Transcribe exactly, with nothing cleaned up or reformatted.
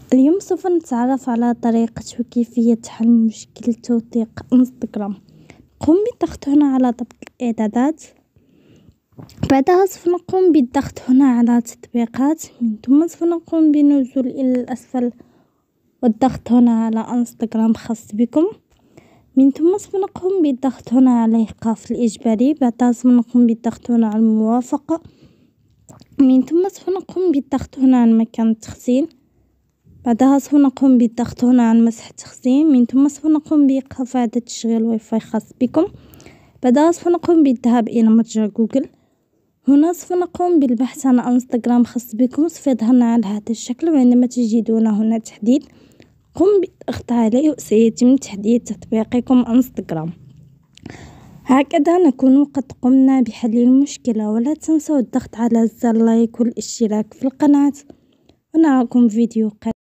اليوم سوف نتعرف على طريقة وكيفية حل مشكلة توثيق انستغرام. قم بالضغط هنا على ضبط الإعدادات، بعدها سوف نقوم بالضغط هنا على تطبيقات، من ثم سوف نقوم بالنزول إلى الأسفل والضغط هنا على انستغرام خاص بكم، من ثم سوف نقوم بالضغط هنا على إيقاف الإجباري، بعدها سوف نقوم بالضغط هنا على الموافقة، من ثم سوف نقوم بالضغط هنا على مكان التخزين، بعدها سوف نقوم بالضغط هنا على مسح التخزين، من ثم سوف نقوم بإيقاف إعادة تشغيل واي فاي خاص بكم، بعدها سوف نقوم بالذهاب إلى متجر جوجل. هنا سوف نقوم بالبحث عن انستغرام خاص بكم، سوف يظهرنا على هذا الشكل، وعندما تجدون هنا تحديد قم بالضغط عليه وسيتم تحديد تطبيقكم انستغرام. هكذا نكون قد قمنا بحل المشكلة، ولا تنسوا الضغط على زر لايك والاشتراك في القناة، ونراكم فيديو قادم.